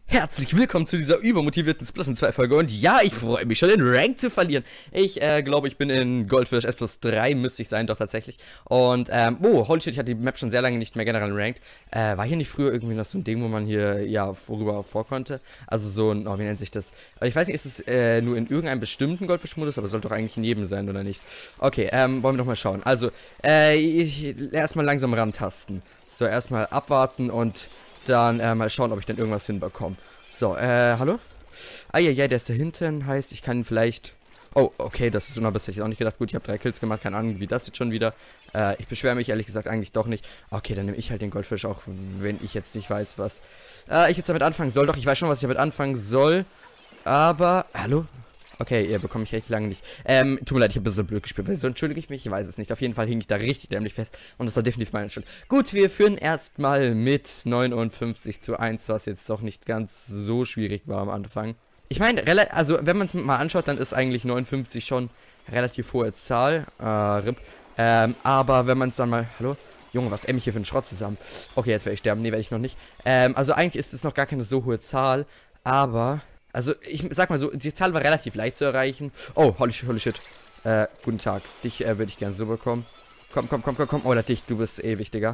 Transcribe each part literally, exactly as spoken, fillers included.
Herzlich willkommen zu dieser übermotivierten Splatoon zwei Folge und ja, ich freue mich schon, den Rank zu verlieren. Ich äh, glaube, ich bin in Goldfish S plus drei, müsste ich sein, doch tatsächlich. Und, ähm, oh, holy shit, ich hatte die Map schon sehr lange nicht mehr generell ranked. Äh, war hier nicht früher irgendwie noch so ein Ding, wo man hier, ja, vorüber vor konnte? Also so ein, oh, wie nennt sich das? Ich weiß nicht, ist es äh, nur in irgendeinem bestimmten Goldfish-Modus, aber sollte doch eigentlich in jedem sein, oder nicht? Okay, ähm, wollen wir doch mal schauen. Also, äh, ich, erstmal langsam rantasten. So, erstmal abwarten und dann äh, mal schauen, ob ich dann irgendwas hinbekomme. So, äh, hallo? Ah, ja, ja, der ist da hinten, heißt, ich kann vielleicht... Oh, okay, das ist so, bis ich auch nicht gedacht. Gut, ich habe drei Kills gemacht, keine Ahnung, wie das jetzt schon wieder. Äh, ich beschwere mich ehrlich gesagt eigentlich doch nicht. Okay, dann nehme ich halt den Goldfisch, auch wenn ich jetzt nicht weiß, was äh, ich jetzt damit anfangen soll. Doch, ich weiß schon, was ich damit anfangen soll. Aber, hallo? Okay, ihr bekomme ich echt lange nicht. Ähm, tut mir leid, ich habe ein bisschen blöd gespielt. So entschuldige ich mich, ich weiß es nicht. Auf jeden Fall hing ich da richtig dämlich fest. Und das war definitiv meine Schuld. Gut, wir führen erstmal mit neunundfünfzig zu eins, was jetzt doch nicht ganz so schwierig war am Anfang. Ich meine, also wenn man es mal anschaut, dann ist eigentlich neunundfünfzig schon relativ hohe Zahl. Äh, R I P. Ähm, aber wenn man es dann mal... Hallo? Junge, was ämm ich hier für einen Schrott zusammen? Okay, jetzt werde ich sterben. Nee, werde ich noch nicht. Ähm, also eigentlich ist es noch gar keine so hohe Zahl. Aber... Also, ich sag mal so, die Zahl war relativ leicht zu erreichen. Oh, holy shit, holy shit. Äh, guten Tag. Dich äh, würde ich gerne so bekommen. Komm, komm, komm, komm, komm. Oder dich, du bist eh wichtiger.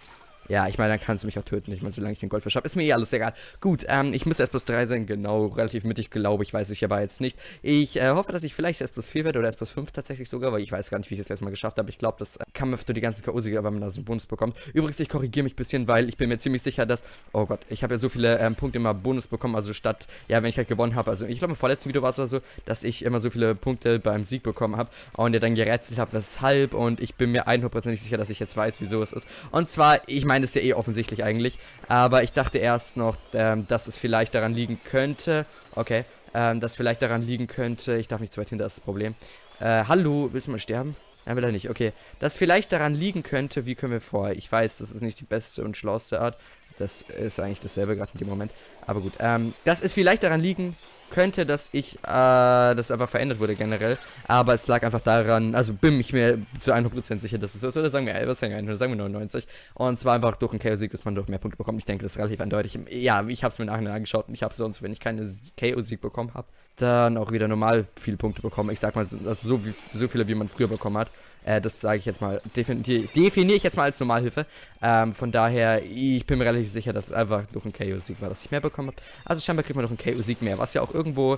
Ja, ich meine, dann kannst du mich auch töten, nicht mal solange ich den Goldfisch habe. Ist mir eh alles egal. Gut, ähm, ich muss S plus drei sein, genau, relativ mittig, glaube ich, weiß ich aber jetzt nicht. Ich äh, hoffe, dass ich vielleicht S plus vier werde oder S plus fünf tatsächlich sogar, weil ich weiß gar nicht, wie ich das letzte Mal geschafft habe. Ich glaube, das äh, kann man für die ganzen K O-Sieger, wenn man da so einen Bonus bekommt. Übrigens, ich korrigiere mich ein bisschen, weil ich bin mir ziemlich sicher, dass, oh Gott, ich habe ja so viele ähm, Punkte immer Bonus bekommen, also statt, ja, wenn ich halt gewonnen habe, also ich glaube, im vorletzten Video war es oder so, dass ich immer so viele Punkte beim Sieg bekommen habe und ja dann gerätselt habe, weshalb, und ich bin mir hundertprozentig sicher, dass ich jetzt weiß, wieso es ist. Und zwar, ich meine, es ist ja eh offensichtlich eigentlich, aber ich dachte erst noch, ähm, dass es vielleicht daran liegen könnte, okay, ähm, dass vielleicht daran liegen könnte, ich darf nicht zu weit hinter, das ist das Problem. Äh, hallo, willst du mal sterben? Ja, will er nicht, okay. Dass vielleicht daran liegen könnte, wie können wir vor, ich weiß, das ist nicht die beste und schlauste Art, das ist eigentlich dasselbe gerade in dem Moment, aber gut, ähm, dass es vielleicht daran liegen könnte, dass ich, äh, das einfach verändert wurde generell, aber es lag einfach daran, also bin ich mir zu hundert Prozent sicher, dass es so ist, oder sagen wir, was sagen wir, sagen wir neunundneunzig, und zwar einfach durch einen K O-Sieg, dass man durch mehr Punkte bekommt. Ich denke, das ist relativ eindeutig. Ja, ich habe es mir nachher angeschaut und ich habe sonst, wenn ich keine K O-Sieg bekommen habe, dann auch wieder normal viele Punkte bekommen. Ich sag mal, also so, wie, so viele, wie man früher bekommen hat. Äh, das sage ich jetzt mal, definiere definier ich jetzt mal als Normalhilfe. Ähm, von daher, ich bin mir relativ sicher, dass es einfach durch einen K O-Sieg war, dass ich mehr bekommen habe. Also scheinbar kriegt man durch einen K O-Sieg mehr, was ja auch irgendwo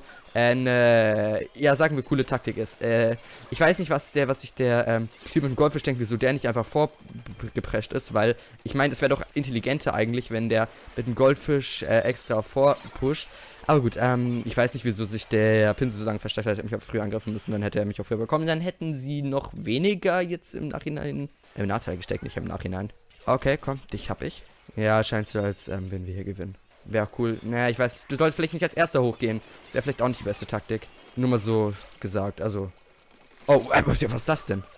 eine, ja, sagen wir, coole Taktik ist. Äh, ich weiß nicht, was der, was sich der ähm, Typ mit dem Goldfisch denkt, wieso der nicht einfach vorgeprescht ist, weil ich meine, es wäre doch intelligenter eigentlich, wenn der mit dem Goldfisch äh, extra vorpusht. Aber gut, ähm, ich weiß nicht, wieso sich der Pinsel so lange versteckt hat. Hätte mich auch früher angreifen müssen, dann hätte er mich auch früher bekommen. Dann hätten sie noch weniger jetzt im Nachhinein, im Nachteil gesteckt, nicht im Nachhinein. Okay, komm, dich hab ich. Ja, scheint so, als ähm, wenn wir hier gewinnen. Wäre cool. Naja, ich weiß, du solltest vielleicht nicht als Erster hochgehen. Das wäre vielleicht auch nicht die beste Taktik. Nur mal so gesagt, also... Oh, äh, was ist das denn?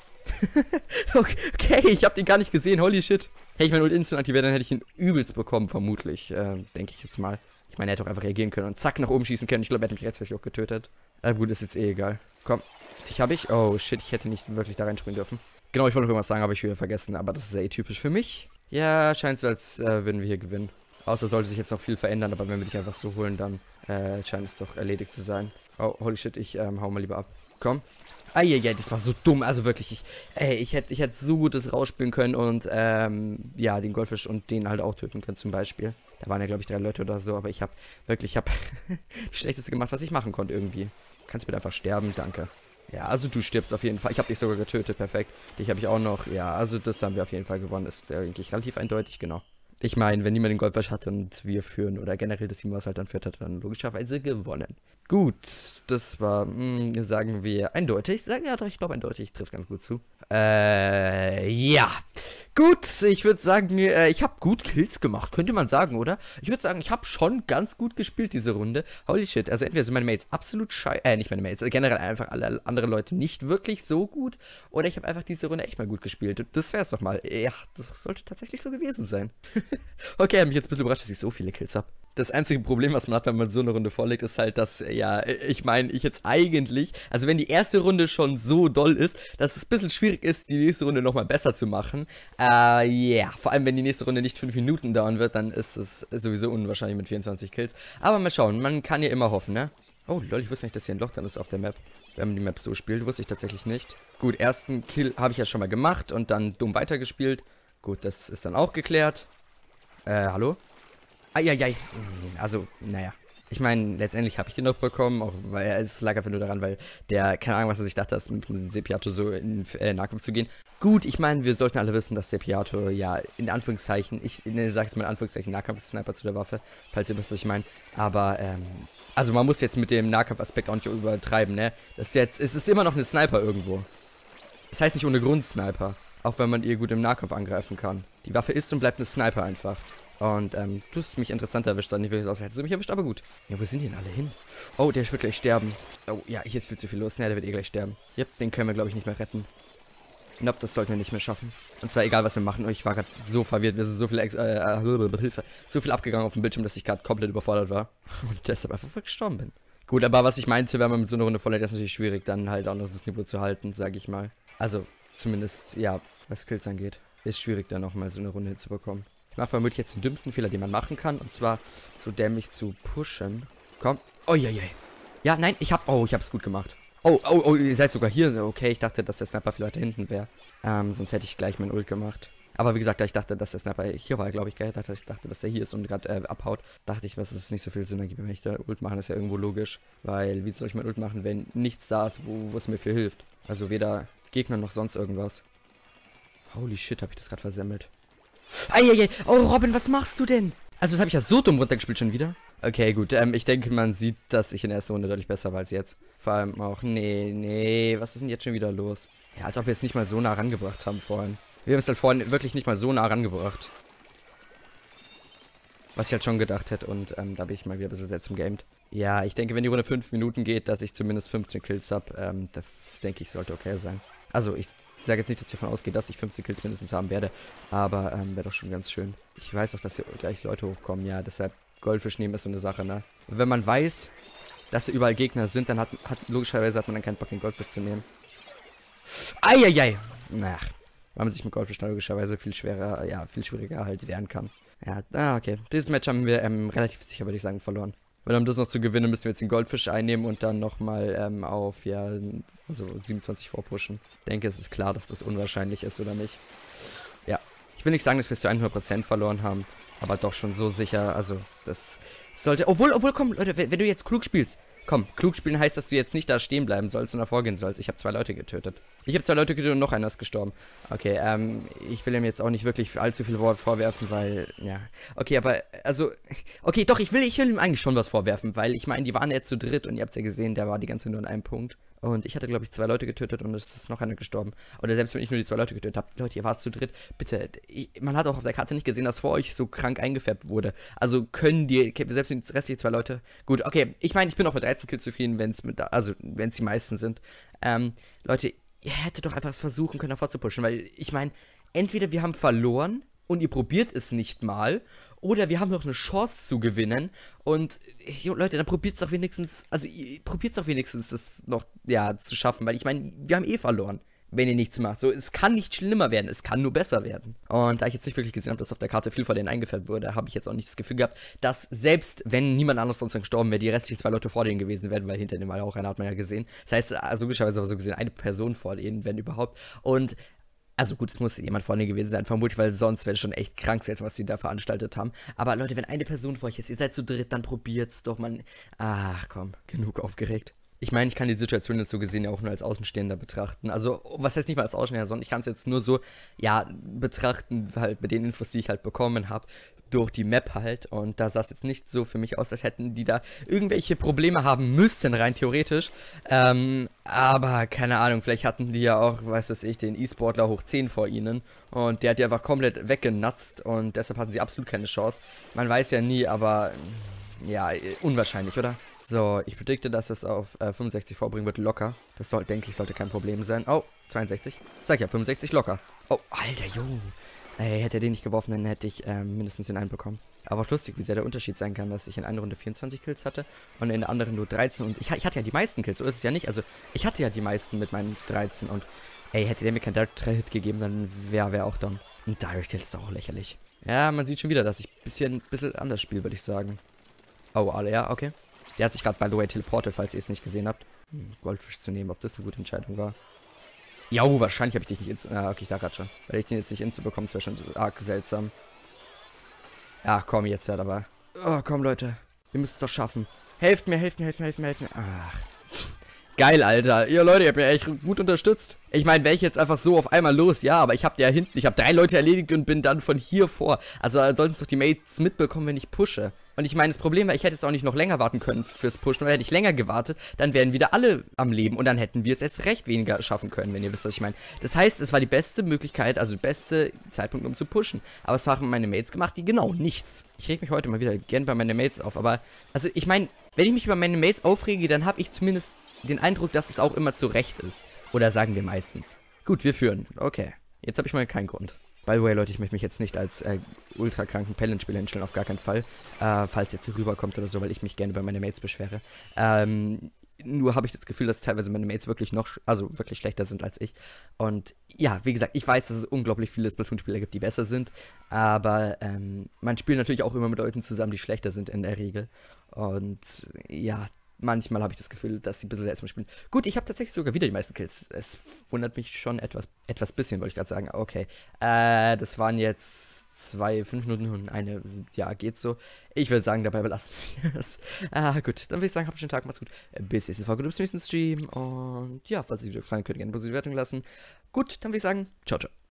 Okay, ich hab den gar nicht gesehen, holy shit. Hätte ich mein Ult instant aktiviert, dann hätte ich ihn übelst bekommen, vermutlich. Äh, denke ich jetzt mal. Ich meine, er hätte auch einfach reagieren können und zack nach oben schießen können. Ich glaube, er hätte mich jetzt auch getötet. Aber gut, ist jetzt eh egal. Komm, dich habe ich. Oh shit, ich hätte nicht wirklich da reinspringen dürfen. Genau, ich wollte noch irgendwas sagen, aber ich wieder vergessen. Aber das ist ja eh typisch für mich. Ja, scheint so, als äh, würden wir hier gewinnen. Außer sollte sich jetzt noch viel verändern, aber wenn wir dich einfach so holen, dann äh, scheint es doch erledigt zu sein. Oh, holy shit, ich ähm, hau mal lieber ab. Komm. Ah, ja, ja, das war so dumm, also wirklich, ich, ey, ich hätte ich hätte so gut das rausspielen können und, ähm, ja, den Goldfisch und den halt auch töten können zum Beispiel. Da waren ja, glaube ich, drei Leute oder so, aber ich habe wirklich, ich habe das Schlechteste gemacht, was ich machen konnte irgendwie. Kannst bitte einfach sterben, danke. Ja, also du stirbst auf jeden Fall, ich habe dich sogar getötet, perfekt. Dich habe ich auch noch, ja, also das haben wir auf jeden Fall gewonnen, ist eigentlich relativ eindeutig, genau. Ich meine, wenn niemand den Goldfisch hat und wir führen oder generell das Team, was halt dann führt, hat dann logischerweise gewonnen. Gut, das war, mh, sagen wir, eindeutig. Sagen ja doch, ich glaube eindeutig, trifft ganz gut zu. Äh, ja. Gut, ich würde sagen, äh, ich habe gut Kills gemacht, könnte man sagen, oder? Ich würde sagen, ich habe schon ganz gut gespielt diese Runde. Holy shit, also entweder sind meine Mates absolut scheiße, äh, nicht meine Mates, generell einfach alle andere Leute nicht wirklich so gut, oder ich habe einfach diese Runde echt mal gut gespielt. Das wäre es doch mal. Ja, das sollte tatsächlich so gewesen sein. Okay, hat mich jetzt ein bisschen überrascht, dass ich so viele Kills habe. Das einzige Problem, was man hat, wenn man so eine Runde vorlegt, ist halt, dass, ja, ich meine, ich jetzt eigentlich, also wenn die erste Runde schon so doll ist, dass es ein bisschen schwierig ist, die nächste Runde nochmal besser zu machen. Äh, ja, yeah. Vor allem, wenn die nächste Runde nicht fünf Minuten dauern wird, dann ist es sowieso unwahrscheinlich mit vierundzwanzig Kills. Aber mal schauen, man kann ja immer hoffen, ne? Oh, lol, ich wusste nicht, dass hier ein Loch dann ist auf der Map. Wenn man die Map so spielt, wusste ich tatsächlich nicht. Gut, ersten Kill habe ich ja schon mal gemacht und dann dumm weitergespielt. Gut, das ist dann auch geklärt. Äh, hallo? Eieiei. Also, naja. Ich meine, letztendlich habe ich den noch bekommen, auch weil es lag einfach nur daran, weil der, keine Ahnung, was er sich dachte, dass mit dem Sepiato so in äh, Nahkampf zu gehen. Gut, ich meine, wir sollten alle wissen, dass Sepiato, ja, in Anführungszeichen, ich ne, sage jetzt mal in Anführungszeichen, Nahkampf-Sniper zu der Waffe, falls ihr wisst, was ich meine. Aber, ähm, also man muss jetzt mit dem Nahkampfaspekt auch nicht übertreiben, ne? Das ist jetzt, es ist immer noch eine Sniper irgendwo. Das heißt nicht ohne Grund Sniper, auch wenn man ihr gut im Nahkampf angreifen kann. Die Waffe ist und bleibt eine Sniper einfach. Und, ähm, du hast mich interessant erwischt, dann nicht wirklich aus, hättest du mich erwischt, aber gut. Ja, wo sind die denn alle hin? Oh, der wird gleich sterben. Oh, ja, hier ist viel zu viel los. Ne, der wird eh gleich sterben. Yep, den können wir, glaube ich, nicht mehr retten. Nope, das sollten wir nicht mehr schaffen. Und zwar egal, was wir machen. Ich war gerade so verwirrt, wir sind so viel, Ex äh, Hilfe, so viel abgegangen auf dem Bildschirm, dass ich gerade komplett überfordert war. Und deshalb einfach gestorben bin. Gut, aber was ich meinte, wenn man mit so einer Runde voll hat, ist natürlich schwierig, dann halt auch noch das Niveau zu halten, sage ich mal. Also, zumindest, ja, was Skills angeht. Ist schwierig, dann nochmal so eine Runde hinzubekommen. Ich mache vermutlich jetzt den dümmsten Fehler, den man machen kann. Und zwar so dämlich zu pushen. Komm. Oh, je, je. Ja, nein, ich hab... Oh, ich hab's gut gemacht. Oh, oh, oh, ihr seid sogar hier. Okay, ich dachte, dass der Sniper vielleicht da hinten wäre. Ähm, sonst hätte ich gleich mein Ult gemacht. Aber wie gesagt, da ich dachte, dass der Sniper hier war, glaube ich, gell? Ich dachte, dass der hier ist und gerade äh, abhaut. Dachte ich, dass es nicht so viel Sinn ergibt, wenn ich da Ult mache. Das ist ja irgendwo logisch. Weil, wie soll ich mein Ult machen, wenn nichts da ist, wo, wo es mir viel hilft? Also weder Gegner noch sonst irgendwas. Holy shit, habe ich das gerade versemmelt. Eieiei, oh Robin, was machst du denn? Also das habe ich ja so dumm runtergespielt schon wieder. Okay, gut, ähm, ich denke, man sieht, dass ich in der ersten Runde deutlich besser war als jetzt. Vor allem auch, nee, nee, was ist denn jetzt schon wieder los? Ja, als ob wir es nicht mal so nah rangebracht haben vorhin. Wir haben es halt vorhin wirklich nicht mal so nah rangebracht. Was ich halt schon gedacht hätte und ähm, da bin ich mal wieder ein bisschen selbst im Gamed. Ja, ich denke, wenn die Runde fünf Minuten geht, dass ich zumindest fünfzehn Kills habe, ähm, das denke ich sollte okay sein. Also ich... Ich sage jetzt nicht, dass ich davon ausgehe, dass ich fünfzehn Kills mindestens haben werde, aber ähm, wäre doch schon ganz schön. Ich weiß auch, dass hier gleich Leute hochkommen, ja, deshalb Goldfisch nehmen ist so eine Sache, ne? Und wenn man weiß, dass hier überall Gegner sind, dann hat, hat logischerweise hat man dann keinen Bock, den Goldfisch zu nehmen. Eieiei! Ach, weil man sich mit Goldfisch logischerweise viel schwerer, ja, viel schwieriger halt wehren kann. Ja, ah, okay. Dieses Match haben wir ähm, relativ sicher, würde ich sagen, verloren. Weil um das noch zu gewinnen, müssen wir jetzt den Goldfisch einnehmen und dann nochmal ähm, auf, ja, also siebenundzwanzig vorpushen. Ich denke, es ist klar, dass das unwahrscheinlich ist, oder nicht? Ja. Ich will nicht sagen, dass wir es zu hundert Prozent verloren haben, aber doch schon so sicher, also das sollte... Obwohl, obwohl, komm, Leute, wenn, wenn du jetzt klug spielst, komm, klug spielen heißt, dass du jetzt nicht da stehen bleiben sollst und davor gehen sollst. Ich habe zwei Leute getötet. Ich habe zwei Leute getötet und noch einer ist gestorben. Okay, ähm, ich will ihm jetzt auch nicht wirklich allzu viel vorwerfen, weil, ja. Okay, aber, also, okay, doch, ich will, ich will ihm eigentlich schon was vorwerfen, weil, ich meine, die waren jetzt zu dritt und ihr habt ja gesehen, der war die ganze Zeit nur in einem Punkt. Und ich hatte, glaube ich, zwei Leute getötet und es ist noch einer gestorben. Oder selbst wenn ich nur die zwei Leute getötet habe. Leute, ihr wart zu dritt. Bitte, ich, man hat auch auf der Karte nicht gesehen, dass vor euch so krank eingefärbt wurde. Also können die, selbst die restlichen zwei Leute... Gut, okay, ich meine, ich bin auch mit dreizehn Kills zufrieden, wenn es mit, also wenn es die meisten sind. Ähm, Leute, ihr hättet doch einfach versuchen können, davor zu pushen, weil ich meine, entweder wir haben verloren und ihr probiert es nicht mal, oder wir haben noch eine Chance zu gewinnen und, jo, Leute, dann probiert es doch wenigstens, also probiert es doch wenigstens, das noch, ja, zu schaffen, weil ich meine, wir haben eh verloren, wenn ihr nichts macht. So, es kann nicht schlimmer werden, es kann nur besser werden. Und da ich jetzt nicht wirklich gesehen habe, dass auf der Karte viel von denen eingefärbt wurde, habe ich jetzt auch nicht das Gefühl gehabt, dass selbst, wenn niemand anderes sonst gestorben wäre, die restlichen zwei Leute vor denen gewesen wären, weil hinter dem war auch einer, hat man ja gesehen. Das heißt, also logischerweise war so gesehen eine Person vor denen, wenn überhaupt. Und also gut, es muss jemand vorne gewesen sein, vermutlich, weil sonst wäre es schon echt krank, was die da veranstaltet haben. Aber Leute, wenn eine Person vor euch ist, ihr seid zu dritt, dann probiert's doch, man. Ach komm, genug aufgeregt. Ich meine, ich kann die Situation jetzt so gesehen ja auch nur als Außenstehender betrachten. Also, was heißt nicht mal als Außenstehender, sondern ich kann es jetzt nur so, ja, betrachten, halt mit den Infos, die ich halt bekommen habe, durch die Map halt. Und da sah es jetzt nicht so für mich aus, als hätten die da irgendwelche Probleme haben müssen, rein theoretisch. Ähm, aber keine Ahnung, vielleicht hatten die ja auch, weiß was ich, den E-Sportler hoch zehn vor ihnen. Und der hat die einfach komplett weggenatzt und deshalb hatten sie absolut keine Chance. Man weiß ja nie, aber ja, unwahrscheinlich, oder? So, ich predikte, dass es auf äh, fünfundsechzig vorbringen wird, locker. Das soll, denke ich, sollte kein Problem sein. Oh, zweiundsechzig. Sag ja, fünfundsechzig locker. Oh, alter Junge. Ey, hätte er den nicht geworfen, dann hätte ich ähm, mindestens den einen bekommen. Aber auch lustig, wie sehr der Unterschied sein kann, dass ich in einer Runde vierundzwanzig Kills hatte und in der anderen nur dreizehn. Und ich, ich hatte ja die meisten Kills, so ist es ja nicht. Also, ich hatte ja die meisten mit meinen dreizehn. Und, ey, hätte der mir keinen Direct-Hit gegeben, dann wäre wär auch dann. Ein Direct-Hit ist auch lächerlich. Ja, man sieht schon wieder, dass ich ein bisschen, bisschen anders spiele, würde ich sagen. Oh, alle, ja, okay. Der hat sich gerade, by the way, teleportet, falls ihr es nicht gesehen habt. Hm, Goldfisch zu nehmen, ob das eine gute Entscheidung war. Ja, oh, wahrscheinlich habe ich dich nicht ins... Ah, okay, ich dachte gerade schon. Weil ich den jetzt nicht insta bekomme, das wäre schon so arg seltsam. Ach, komm, jetzt ja dabei. Oh, komm, Leute. Wir müssen es doch schaffen. Helft mir, helft mir, helft mir, helft mir, helft mir. Ach. Geil, Alter. Ihr Leute, ihr habt mir echt gut unterstützt. Ich meine, wäre ich jetzt einfach so auf einmal los, ja, aber ich habe ja hinten, ich habe drei Leute erledigt und bin dann von hier vor. Also sollten es doch die Mates mitbekommen, wenn ich pushe. Und ich meine, das Problem war, ich hätte jetzt auch nicht noch länger warten können fürs Pushen, weil hätte ich länger gewartet, dann wären wieder alle am Leben und dann hätten wir es erst recht weniger schaffen können, wenn ihr wisst, was ich meine. Das heißt, es war die beste Möglichkeit, also der beste Zeitpunkt, um zu pushen. Aber es haben meine Mates gemacht, die genau nichts. Ich reg mich heute mal wieder gern bei meinen Mates auf, aber, also ich meine, wenn ich mich über meine Mates aufrege, dann habe ich zumindest den Eindruck, dass es auch immer zu Recht ist. Oder sagen wir meistens. Gut, wir führen. Okay. Jetzt habe ich mal keinen Grund. By the way, Leute, ich möchte mich jetzt nicht als äh, ultra kranken Pellenspieler hinstellen, auf gar keinen Fall. Äh, falls jetzt hier rüberkommt oder so, weil ich mich gerne bei meine Mates beschwere. Ähm, nur habe ich das Gefühl, dass teilweise meine Mates wirklich noch, also wirklich schlechter sind als ich. Und ja, wie gesagt, ich weiß, dass es unglaublich viele Splatoon-Spieler gibt, die besser sind. Aber ähm, man spielt natürlich auch immer mit Leuten zusammen, die schlechter sind in der Regel. Und ja, manchmal habe ich das Gefühl, dass sie ein bisschen seltsam spielen. Gut, ich habe tatsächlich sogar wieder die meisten Kills. Es wundert mich schon etwas, etwas bisschen, wollte ich gerade sagen. Okay, äh, das waren jetzt zwei, fünf Minuten und eine, ja, geht so. Ich würde sagen, dabei belassen wir es. Ah, gut, dann würde ich sagen, habt einen schönen Tag, macht's gut. Bis nächste Folge, bis zum nächsten Stream. Und ja, falls euch die Video gefallen, könnt ihr gerne eine positive Bewertung lassen. Gut, dann würde ich sagen, ciao, ciao.